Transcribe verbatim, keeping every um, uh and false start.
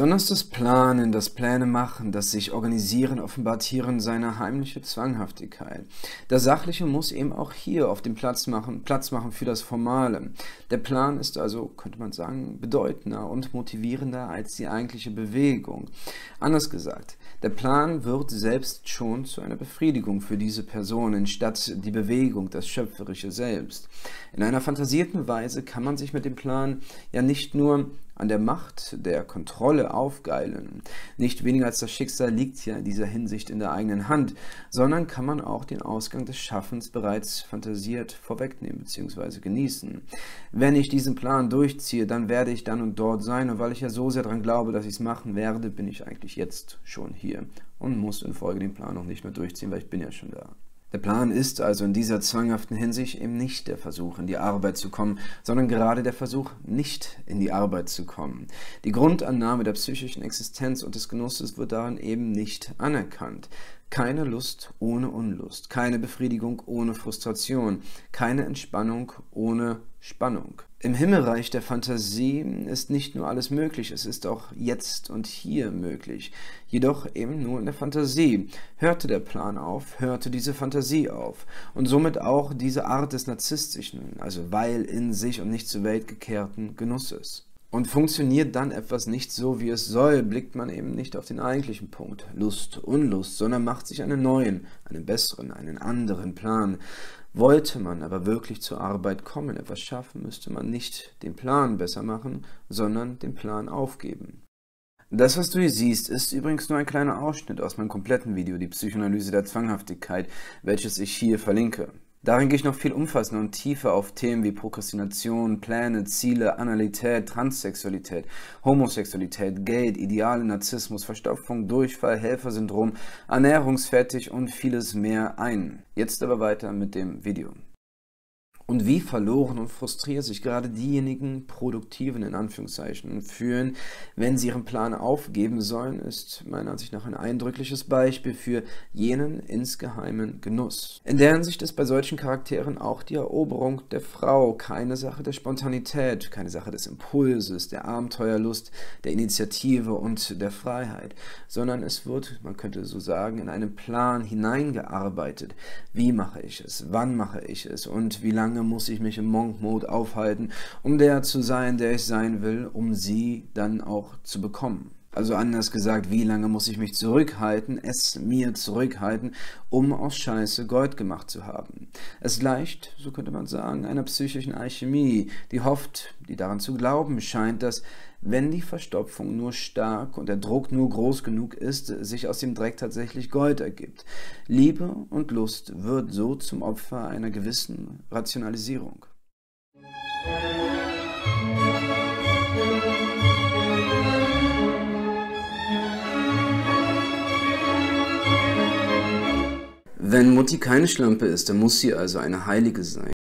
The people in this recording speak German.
Besonders das Planen, das Pläne machen, das sich organisieren offenbart hierin seine heimliche Zwanghaftigkeit. Das Sachliche muss eben auch hier auf dem Platz machen, Platz machen für das Formale. Der Plan ist also, könnte man sagen, bedeutender und motivierender als die eigentliche Bewegung. Anders gesagt, der Plan wird selbst schon zu einer Befriedigung für diese Personen, statt die Bewegung, das Schöpferische selbst. In einer fantasierten Weise kann man sich mit dem Plan ja nicht nur an der Macht der Kontrolle aufgeilen. Nicht weniger als das Schicksal liegt ja in dieser Hinsicht in der eigenen Hand, sondern kann man auch den Ausgang des Schaffens bereits fantasiert vorwegnehmen bzw. genießen. Wenn ich diesen Plan durchziehe, dann werde ich dann und dort sein, und weil ich ja so sehr daran glaube, dass ich es machen werde, bin ich eigentlich jetzt schon hier und muss in Folge den Plan noch nicht mehr durchziehen, weil ich bin ja schon da. Der Plan ist also in dieser zwanghaften Hinsicht eben nicht der Versuch, in die Arbeit zu kommen, sondern gerade der Versuch, nicht in die Arbeit zu kommen. Die Grundannahme der psychischen Existenz und des Genusses wird darin eben nicht anerkannt. Keine Lust ohne Unlust, keine Befriedigung ohne Frustration, keine Entspannung ohne Spannung. Im Himmelreich der Fantasie ist nicht nur alles möglich, es ist auch jetzt und hier möglich. Jedoch eben nur in der Fantasie. Hörte der Plan auf, hörte diese Fantasie auf. Und somit auch diese Art des narzisstischen, also weil in sich und nicht zur Welt gekehrten Genusses. Und funktioniert dann etwas nicht so, wie es soll, blickt man eben nicht auf den eigentlichen Punkt, Lust, Unlust, sondern macht sich einen neuen, einen besseren, einen anderen Plan. Wollte man aber wirklich zur Arbeit kommen, etwas schaffen, müsste man nicht den Plan besser machen, sondern den Plan aufgeben. Das, was du hier siehst, ist übrigens nur ein kleiner Ausschnitt aus meinem kompletten Video, die Psychoanalyse der Zwanghaftigkeit, welches ich hier verlinke. Darin gehe ich noch viel umfassender und tiefer auf Themen wie Prokrastination, Pläne, Ziele, Analität, Transsexualität, Homosexualität, Geld, Ideale, Narzissmus, Verstopfung, Durchfall, Helfersyndrom, Ernährungsfetisch und vieles mehr ein. Jetzt aber weiter mit dem Video. Und wie verloren und frustriert sich gerade diejenigen Produktiven in Anführungszeichen fühlen, wenn sie ihren Plan aufgeben sollen, ist meiner Ansicht nach ein eindrückliches Beispiel für jenen insgeheimen Genuss. In der Hinsicht ist bei solchen Charakteren auch die Eroberung der Frau keine Sache der Spontanität, keine Sache des Impulses, der Abenteuerlust, der Initiative und der Freiheit, sondern es wird, man könnte so sagen, in einen Plan hineingearbeitet. Wie mache ich es? Wann mache ich es? Und wie lange muss ich mich im Monk-Mode aufhalten, um der zu sein, der ich sein will, um sie dann auch zu bekommen. Also anders gesagt, wie lange muss ich mich zurückhalten, es mir zurückhalten, um aus Scheiße Gold gemacht zu haben. Es gleicht, so könnte man sagen, einer psychischen Alchemie, die hofft, die daran zu glauben scheint, dass, wenn die Verstopfung nur stark und der Druck nur groß genug ist, sich aus dem Dreck tatsächlich Gold ergibt. Liebe und Lust wird so zum Opfer einer gewissen Rationalisierung. Wenn Mutti keine Schlampe ist, dann muss sie also eine Heilige sein.